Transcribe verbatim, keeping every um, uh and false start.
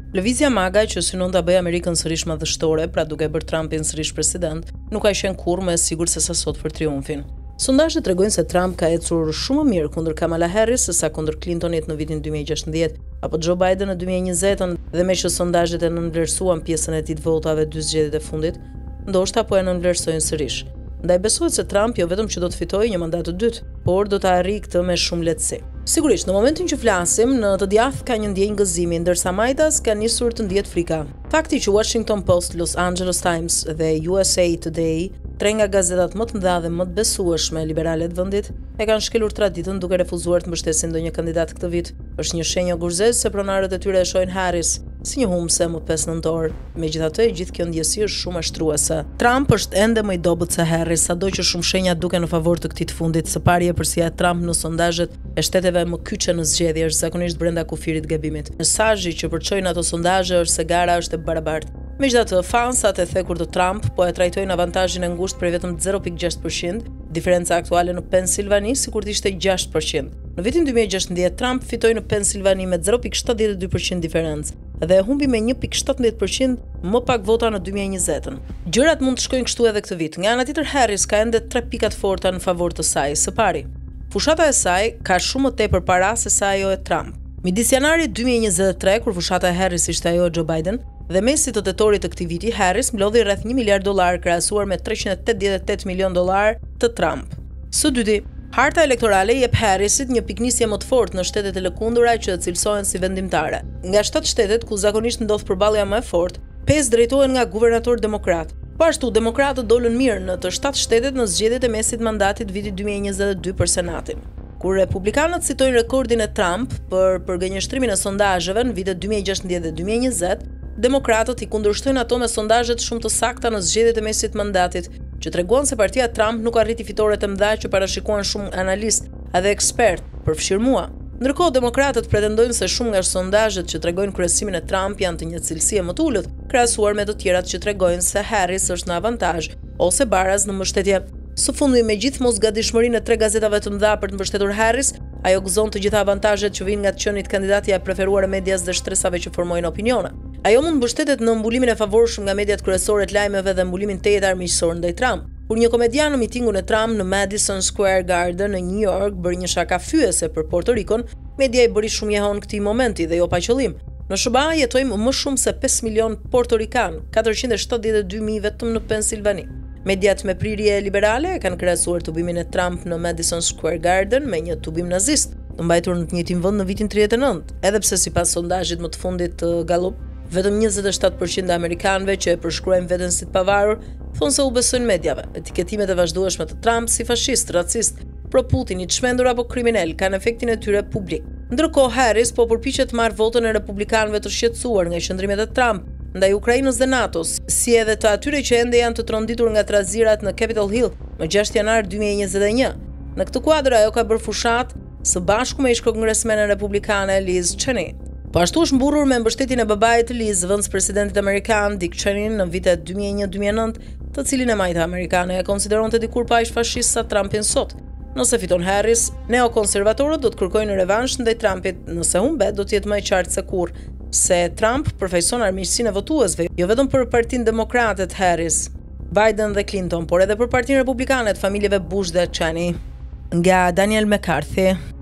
Lëvizja MAGA që synon ta bëjë Amerikën sërish madhështore, pra duke bërë Trumpin sërish president, nuk ka qenë kurrë më e sigurt se sa sot për triumfin. Sondazhet tregojnë se Trump ka ecur shumë më mirë kundër Kamala Harris se sa kundër Clintonit në vitin dy mijë e gjashtëdhjetë apo Joe Biden në dy mijë e njëzet, dhe me që sondazhet e nënvlerësuan pjesën e tij të votave dy zgjedhjet e fundit, ndoshta po e nënvlerësojnë sërish. Ndaj besohet se Trump jo vetëm që do të fitojë një mandat të dytë, por do ta arrijë këtë me shumë lehtësi. Sigurisht, në momentin që flasim, në të djathtë ka një ndjenjë gëzimi, ndërsa majtas ka nisur të ndihet frika. Fakti që Washington Post, Los Angeles Times dhe U S A Today, tre nga gazetat më të mëdha dhe më të besueshme liberale të vendit, e kanë shkelur traditën duke refuzuar të mbështesin ndonjë kandidat këtë vit. Është një shenjë gurëzes se pronarët e tyre e shohin Harris si një humbse më pesë nëntor. Megjithatë, gjithë kjo ndjesi është shumë ashtruese. Trump është ende më i dobët se Harris, sado që shumë shenja duken në favor të këtij të fundit. Së pari e përsia Trump në sondazhet e shteteve më kyçe në zgjedhje është zakonisht brenda kufirit gabimit. Mesazhi që përçojnë ato sondazhe është se gara është e barabartë. Megjithatë, fansat e thekur të Trump po e trajtojnë avantazhin e ngushtë për vetëm zero pikë gjashtë përqind, diferenca aktuale në Pensilvani sikur të ishte gjashtë përqind. Në vitin dy mijë e gjashtëdhjetë, Trump fitoi në Pensilvani me zero pikë shtatëdhjetë e dy përqind diferencë dhe e humbi me një pikë shtatëmbëdhjetë përqind më pak vota në dy mijë e njëzet. Gjërat mund të shkojnë kështu edhe këtë vit. Nga ana tjetër, Harris ka ende tre pika të forta në favor të saj. Së pari, fushata e saj ka shumë më tepër para se sa ajo e Trump. Midis janarit dy mijë e njëzet e tre, kur fushata e Harris ishte ajo e Joe Biden, dhe mesit të tetorit të këtij viti, Harris mblodhi rreth një miliard dollar krahasuar me treqind e tetëdhjetë e tetë milion dollar të Trump. Së dyti, harta elektorale jep Harrisit një piknisje më të fortë në shtetet e lëkundura që cilësohen si vendimtare. Nga shtatë shtetet ku zakonisht ndodh përballja më e fortë, pesë drejtohen nga guvernator demokrat. Po ashtu, demokratët dolën mirë në të shtatë shtetet në zgjedhjet e mesit mandatit vitit dy mijë e njëzet e dy për senatin. Kur republikanët citojnë rekordin e Trump për përgënjeshtrimin e sondazheve në vitet dy mijë e gjashtëdhjetë dhe dy mijë e njëzet, demokratët i kundërshtojnë ato me sondazhet shumë të sakta në zgjedhjet e mesit mandatit, që treguan se partia Trump nuk arriti fitoret e mëdha që parashikuan shumë analistë edhe ekspertë, përfshirë mua. Ndërkohë, demokratët pretendojnë se shumë nga sondazhet që tregojnë kryesimin e Trump janë të një cilësie më të ulët, krahasuar me të tjerat që tregojnë se Harris është në avantazh ose baraz në mbështetje. Së fundi, me gjithë mosgatishmërinë e tre gazetave të mëdha për të mbështetur Harris, ajo gëzon të gjitha avantazhet që vijnë nga të qenit kandidatja e preferuar e medias dhe shtresave që formojnë opinione. Ajo mund mbështetet në mbulimin e favorshëm nga mediat kryesore të lajmeve dhe mbulimin tejetar miqësor ndaj Trump. Kur një komedian në mitingun e Trump në Madison Square Garden në New York bëri një shaka fyese për Porto Rikon, media i bëri shumë jehon këtij momenti dhe jo pa qëllim. Në S B A jetojmë më shumë se pesë milion portorikan, katërqind e shtatëdhjetë e dy mijë vetëm në Pensilvani. Mediat me prirje liberale kanë krahasuar tubimin e Trump në Madison Square Garden me një tubim nazist, të mbajtur në të njëjtin vend në vitin tridhjetë e nëntë, edhe pse sipas sondazhit më të fundit të Gallup, vetëm njëzet e shtatë përqind e amerikanëve që e përshkruajnë veten si të pavarur thonë se u besojnë mediave. Etiketimet e vazhdueshme të Trump si fashist, racist, pro Putin, i çmendur apo kriminal kanë efektin e tyre publik. Ndërkohë, Harris po përpiqet të marrë votën e republikanëve të shqetësuar nga qëndrimet e Trump ndaj Ukrainës dhe NATO-s, si edhe të atyre që ende janë të tronditur nga trazirat në Capitol Hill më gjashtë janar dy mijë e njëzet e një. Në këtë kuadër ajo ka bërë fushat së bashku me ish-kongresmenen republikane Liz Cheney. Po ashtu është mburur me mbështetjen e babait të Liz, vëndës presidentit amerikan Dick Cheney në vitet dy mijë e një dy mijë e nëntë, të cilin e majta amerikane e konsideronte dikur pa ish fashist sa Trumpin sot. Nëse fiton Harris, neokonservatorët do të kërkojnë revansh ndaj Trumpit, nëse humbet do të jetë më e qartë se kurrë se Trump përfaqëson armiqsinë e votuesve, jo vetëm për Partinë Demokrate të Harris, Biden dhe Clinton, por edhe për Partinë Republikane të familjeve Bush dhe Cheney. Nga Daniel McCarthy.